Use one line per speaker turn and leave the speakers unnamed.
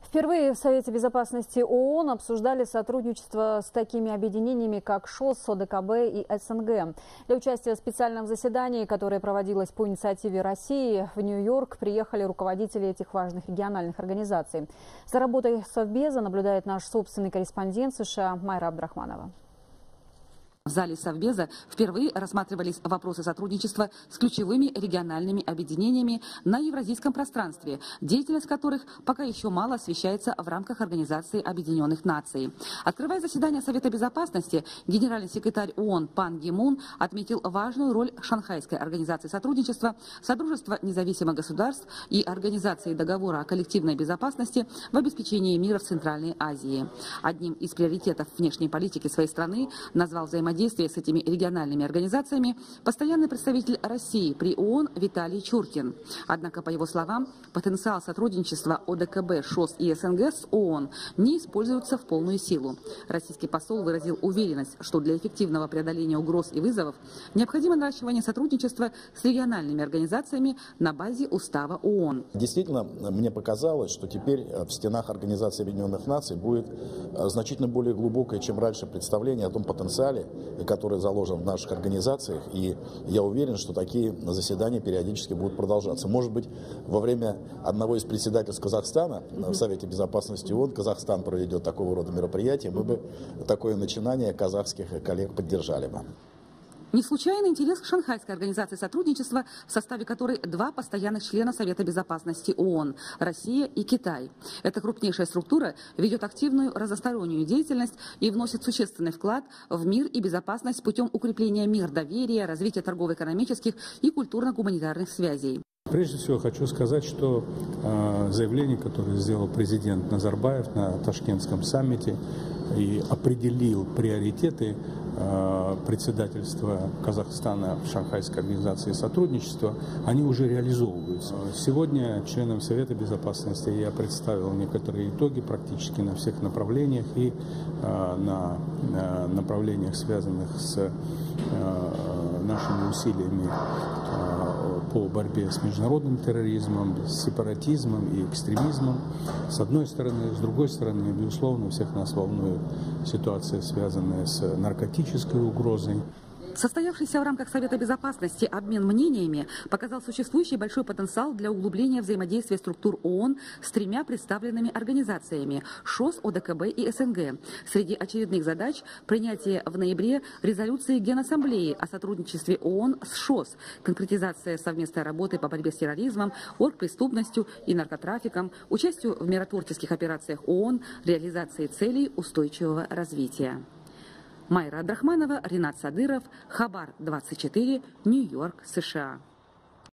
Впервые в Совете Безопасности ООН обсуждали сотрудничество с такими объединениями, как ШОС, ОДКБ и СНГ. Для участия в специальном заседании, которое проводилось по инициативе России, в Нью-Йорк приехали руководители этих важных региональных организаций. За работой Совбеза наблюдает наш собственный корреспондент США Майра Абдрахманова.
В зале Совбеза впервые рассматривались вопросы сотрудничества с ключевыми региональными объединениями на евразийском пространстве, деятельность которых пока еще мало освещается в рамках Организации Объединенных Наций. Открывая заседание Совета Безопасности, генеральный секретарь ООН Пан Ги Мун отметил важную роль Шанхайской организации сотрудничества, Содружества независимых государств и Организации договора о коллективной безопасности в обеспечении мира в Центральной Азии. Одним из приоритетов внешней политики своей страны назвал взаимодействие с этими региональными организациями постоянный представитель России при ООН Виталий Чуркин. Однако, по его словам, потенциал сотрудничества ОДКБ, ШОС и СНГ с ООН не используется в полную силу. Российский посол выразил уверенность, что для эффективного преодоления угроз и вызовов необходимо наращивание сотрудничества с региональными организациями на базе Устава ООН.
Действительно, мне показалось, что теперь в стенах Организации Объединенных Наций будет значительно более глубокое, чем раньше, представление о том потенциале, который заложен в наших организациях, и я уверен, что такие заседания периодически будут продолжаться. Может быть, во время одного из председательств Казахстана в Совете Безопасности ООН, Казахстан проведет такого рода мероприятия, мы бы такое начинание казахских коллег поддержали бы.
Не случайный интерес к Шанхайской организации сотрудничества, в составе которой два постоянных члена Совета Безопасности ООН – Россия и Китай. Эта крупнейшая структура ведет активную разностороннюю деятельность и вносит существенный вклад в мир и безопасность путем укрепления мира, доверия, развития торгово-экономических и культурно-гуманитарных связей.
Прежде всего хочу сказать, что заявление, которое сделал президент Назарбаев на Ташкентском саммите и определил приоритеты председательства Казахстана в Шанхайской организации сотрудничества, они уже реализовываются. Сегодня членам Совета Безопасности я представил некоторые итоги практически на всех направлениях и на направлениях, связанных с нашими усилиями по борьбе с международным терроризмом, с сепаратизмом и экстремизмом, с одной стороны. С другой стороны, безусловно, всех нас волнует ситуация, связанная с наркотической угрозой.
Состоявшийся в рамках Совета Безопасности обмен мнениями показал существующий большой потенциал для углубления взаимодействия структур ООН с тремя представленными организациями – ШОС, ОДКБ и СНГ. Среди очередных задач – принятие в ноябре резолюции Генассамблеи о сотрудничестве ООН с ШОС, конкретизация совместной работы по борьбе с терроризмом, оргпреступностью и наркотрафиком, участию в миротворческих операциях ООН, реализации целей устойчивого развития. Майра Абдрахманова, Ринат Садыров, Хабар 24, Нью-Йорк, США.